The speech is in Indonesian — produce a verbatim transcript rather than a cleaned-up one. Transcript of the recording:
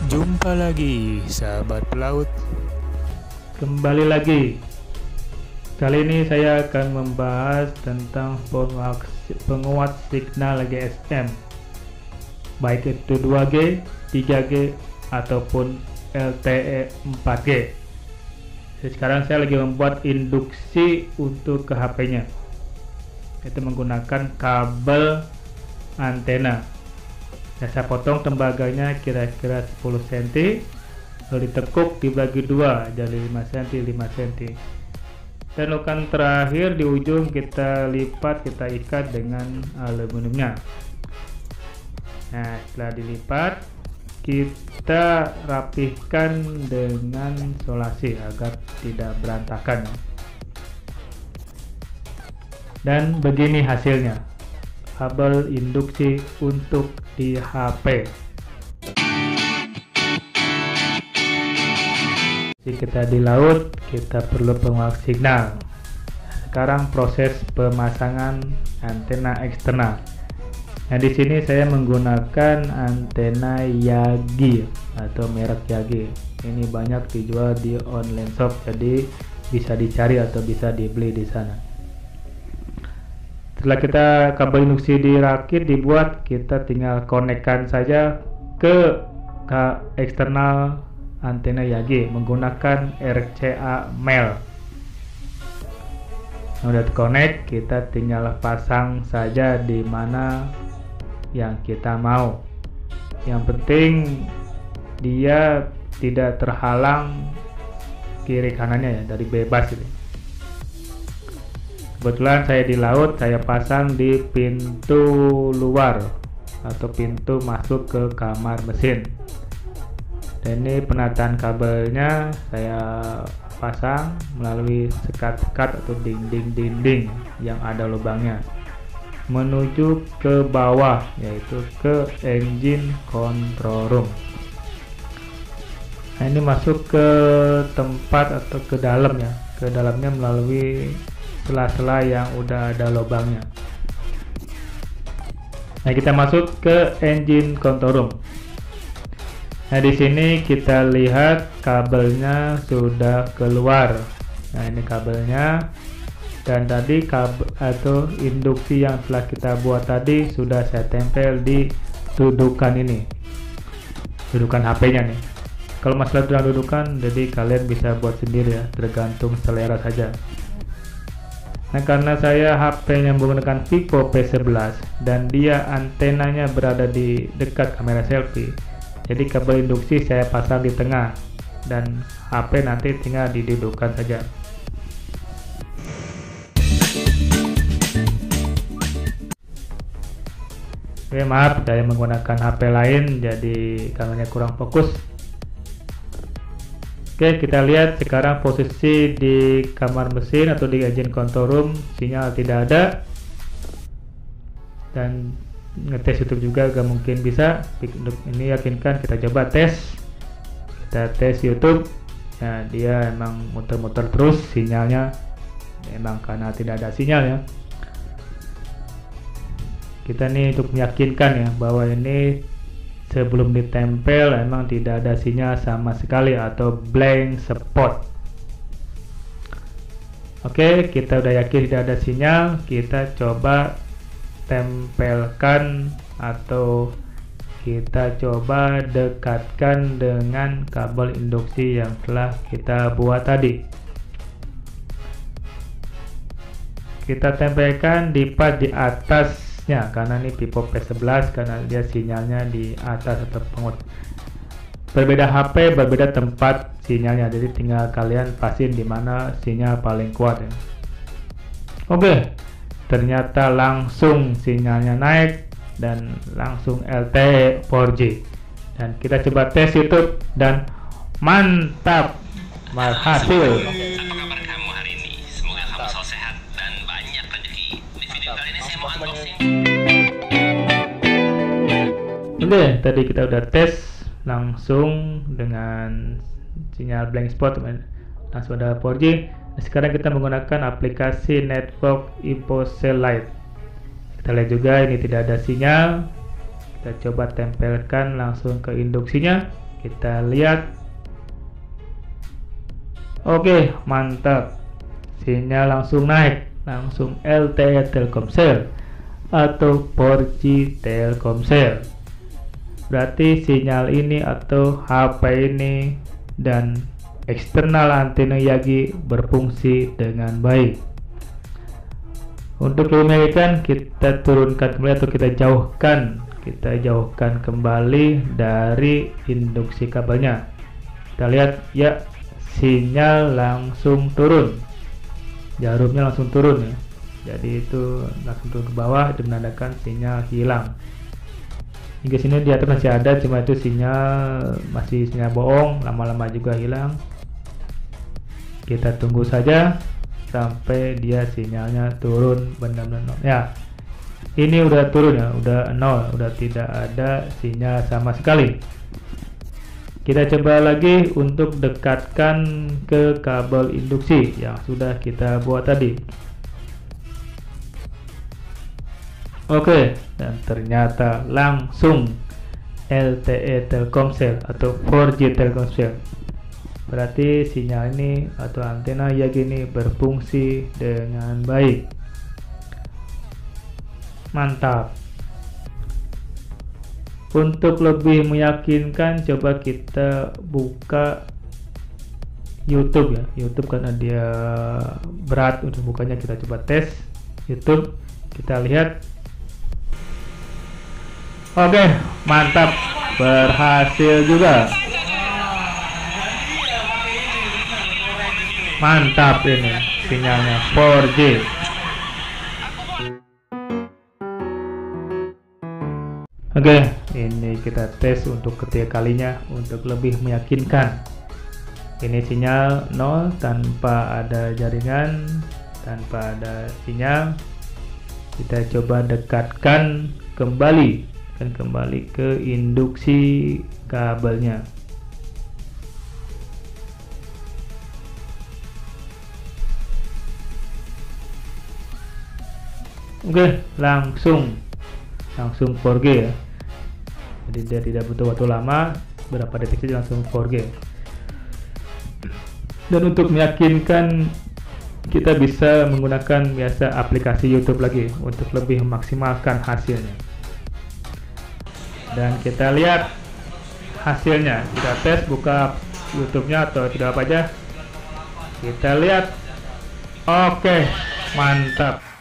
Jumpa lagi sahabat pelaut. Kembali lagi. Kali ini saya akan membahas tentang penguat, penguat signal G S M, baik itu dua G, tiga G ataupun L T E empat G. Jadi sekarang saya lagi membuat induksi untuk ke H P-nya. Itu menggunakan kabel antena. Nah, saya potong tembaganya kira-kira sepuluh sentimeter, lalu ditekuk dibagi dua jadi lima sentimeter lima sentimeter. Dan lokan terakhir di ujung kita lipat, kita ikat dengan aluminiumnya. Nah, setelah dilipat kita rapihkan dengan solasi agar tidak berantakan. Dan begini hasilnya, kabel induksi untuk di H P. Jika kita di laut, kita perlu penguat signal. Sekarang proses pemasangan antena eksternal. Nah, di sini saya menggunakan antena Yagi atau merek Yagi. Ini banyak dijual di online shop, jadi bisa dicari atau bisa dibeli di sana. Setelah kita kabel induksi dirakit, dibuat, kita tinggal konekkan saja ke, ke eksternal antena Yagi menggunakan R C A M E L. Sudah terkonek, kita tinggal pasang saja di mana yang kita mau. Yang penting dia tidak terhalang kiri kanannya ya, dari bebas ini. Kebetulan saya di laut, saya pasang di pintu luar atau pintu masuk ke kamar mesin. Dan ini penataan kabelnya saya pasang melalui sekat-sekat atau dinding-dinding yang ada lubangnya menuju ke bawah, yaitu ke engine control room. Nah, ini masuk ke tempat atau ke dalam ya, ke dalamnya melalui sela-sela yang udah ada lubangnya. Nah, kita masuk ke engine control room. Nah, di sini kita lihat kabelnya sudah keluar. Nah, ini kabelnya, dan tadi kabel atau induksi yang telah kita buat tadi sudah saya tempel di dudukan ini, dudukan H P-nya nih. Kalau masalah dengan dudukan, jadi kalian bisa buat sendiri ya, tergantung selera saja. Nah, karena saya H P-nya menggunakan Vivo P sebelas dan dia antenanya berada di dekat kamera selfie, jadi kabel induksi saya pasang di tengah dan H P nanti tinggal didudukkan saja. Oke, maaf saya menggunakan H P lain jadi kameranya kurang fokus. Oke, kita lihat sekarang posisi di kamar mesin atau di engine control room, sinyal tidak ada. Dan ngetes YouTube juga gak mungkin bisa. Ini yakinkan, kita coba tes. Kita tes YouTube. Nah, dia emang muter-muter terus sinyalnya. Emang karena tidak ada sinyal ya. Kita nih untuk meyakinkan ya bahwa ini sebelum ditempel emang tidak ada sinyal sama sekali atau blank spot. Oke, kita udah yakin tidak ada sinyal, kita coba tempelkan atau kita coba dekatkan dengan kabel induksi yang telah kita buat tadi. Kita tempelkan di pad di atas, ya, karena ini Vivo P sebelas, karena dia sinyalnya di atas atau pengut. Berbeda H P, berbeda tempat sinyalnya, jadi tinggal kalian pastiin di mana sinyal paling kuat ya. Oke, ternyata langsung sinyalnya naik dan langsung L T E empat G. Dan kita coba tes YouTube dan mantap, berhasil. Oke, tadi kita udah tes langsung dengan sinyal blank spot, langsung ada empat G. Nah, sekarang kita menggunakan aplikasi Network Info Satellite. Kita lihat juga ini tidak ada sinyal. Kita coba tempelkan langsung ke induksinya. kita lihat. Oke, mantap, sinyal langsung naik, langsung L T E Telkomsel atau empat G Telkomsel. Berarti sinyal ini atau H P ini dan eksternal antena Yagi berfungsi dengan baik. Untuk memilihkan, kita turunkan kembali atau kita jauhkan kita jauhkan kembali dari induksi kabelnya. Kita lihat ya, sinyal langsung turun, jarumnya langsung turun ya, jadi itu langsung turun ke bawah, itu menandakan sinyal hilang. Hingga sini di atas masih ada, cuma itu sinyal masih sinyal bohong, lama-lama juga hilang. Kita tunggu saja sampai dia sinyalnya turun benar-benar ya. Ini udah turun ya, udah nol, udah tidak ada sinyal sama sekali. Kita coba lagi untuk dekatkan ke kabel induksi yang sudah kita buat tadi. Oke, dan ternyata langsung L T E Telkomsel atau empat G Telkomsel. Berarti sinyal ini atau antena Yagi ini berfungsi dengan baik. Mantap. Untuk lebih meyakinkan, coba kita buka YouTube ya. YouTube karena dia berat untuk bukanya, kita coba tes YouTube. Kita lihat. Oke, mantap, berhasil juga. Mantap, ini sinyalnya empat G. Oke, ini kita tes untuk ketiga kalinya untuk lebih meyakinkan. Ini sinyal nol tanpa ada jaringan, tanpa ada sinyal. Kita coba dekatkan kembali dan kembali ke induksi kabelnya. Oke, langsung langsung empat G ya. Jadi dia tidak butuh waktu lama, berapa detik saja langsung empat G. Dan untuk meyakinkan, kita bisa menggunakan biasa aplikasi YouTube lagi untuk lebih memaksimalkan hasilnya. Dan kita lihat hasilnya. Kita tes, buka YouTube-nya atau tidak apa aja. Kita lihat. Oke, mantap.